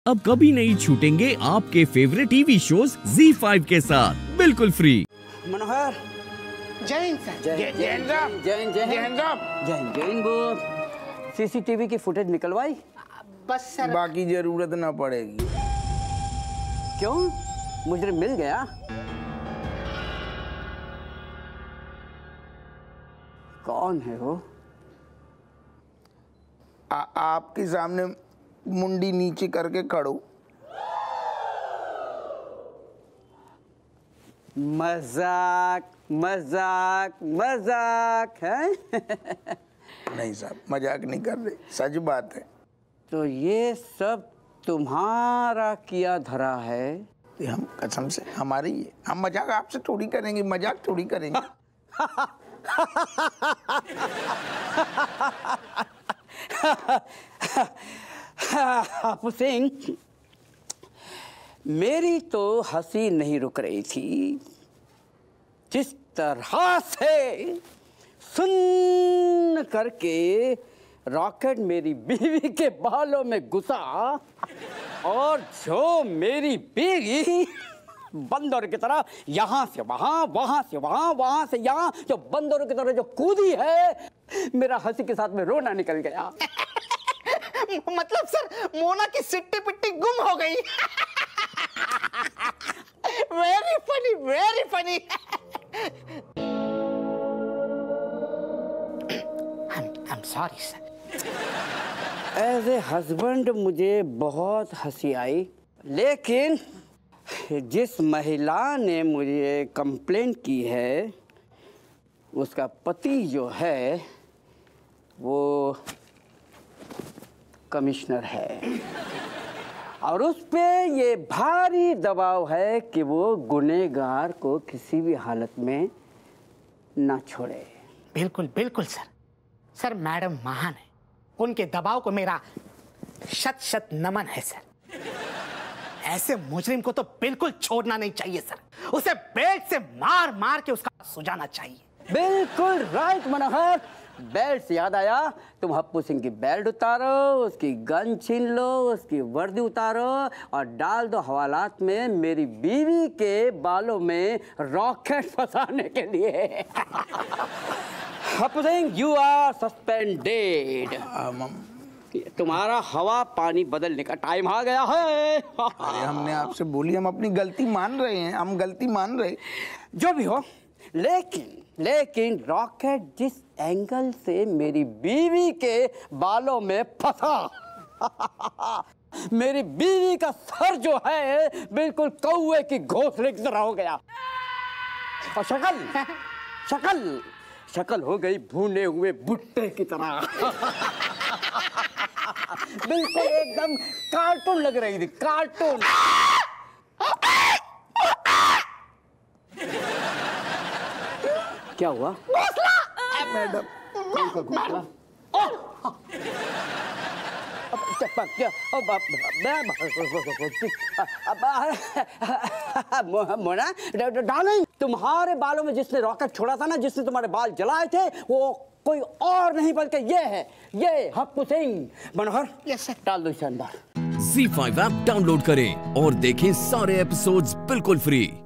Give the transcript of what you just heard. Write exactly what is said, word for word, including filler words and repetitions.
अब कभी नहीं छूटेंगे आपके favourite TV shows Zee five के साथ बिल्कुल फ्री। मनोहर, जय हिंद सर। जय जय जय हिंद साहब। जय हिंद, जय जय हिंद हिंद साहब। जय हिंद, जय हिंद। वो सीसीटीवी की फुटेज निकलवाई? बस सर। बाकी जरूरत ना पड़ेगी। क्यों, मुझे मिल गया? कौन है वो? आ, आपके सामने मुंडी नीचे करके खड़ो। मजाक मजाक मजाक है। नहीं साहब, मजाक नहीं कर रहे, सच बात है। तो ये सब तुम्हारा किया धरा है? ये हम कसम से हमारी है। हम मजाक आपसे थोड़ी करेंगे, मजाक थोड़ी करेंगे। आपू सिंह, मेरी तो हंसी नहीं रुक रही थी। जिस तरह से सुन करके रॉकेट मेरी बीवी के बालों में घुसा और जो मेरी बीवी बंदर की तरह यहाँ से वहाँ, वहाँ से वहाँ, वहाँ से यहाँ, जो बंदरों की तरह जो कूदी है, मेरा हंसी के साथ में रोना निकल गया। मतलब सर, मोना की सिट्टी पिट्टी गुम हो गई। Very funny, very funny. I am sorry sir. As a husband मुझे बहुत हंसी आई, लेकिन जिस महिला ने मुझे कंप्लेंट की है उसका पति जो है वो कमिश्नर है और उस पे ये भारी दबाव है कि वो गुनहगार को किसी भी हालत में ना छोड़े। बिल्कुल बिल्कुल सर। सर, मैडम महान है, उनके दबाव को मेरा शत शत नमन है सर। ऐसे मुजरिम को तो बिल्कुल छोड़ना नहीं चाहिए सर। उसे बेल्ट से मार मार के उसका सुझाना चाहिए। बिल्कुल राइट मनोहर। बेल्ट से याद आया, तुम हप्पू सिंह की बेल्ट उतारो, उसकी गन छीन लो, उसकी वर्दी उतारो और डाल दो हवालात में मेरी बीवी के बालों में रॉकेट फंसाने के लिए। Happu Singh, you are suspended. तुम्हारा हवा पानी बदलने का टाइम आ गया है। अरे हमने आपसे बोली, हम अपनी गलती मान रहे हैं, हम गलती मान रहे। जो भी हो, लेकिन लेकिन रॉकेट जिस एंगल से मेरी बीवी के बालों में फंसा, मेरी बीवी का सर जो है बिल्कुल कौवे की घोंसले की तरह हो गया और शक्ल शक्ल शक्ल हो गई भुने हुए भुट्टे की तरह। बिल्कुल एकदम कार्टून लग रही थी, कार्टून। क्या हुआ? मैडम, कौन सा घोंसला? मोना डार्लिंग, तुम्हारे बालों में जिसने रॉकेट छोड़ा था ना, जिसने तुम्हारे बाल जलाए थे, वो कोई और नहीं बल्कि ये है, ये हप्पू सिंह। Manohar, yes sir. डाल दो इसे अंदर। ज़ी फाइव ऐप डाउनलोड करें और देखें सारे एपिसोड्स बिल्कुल फ्री।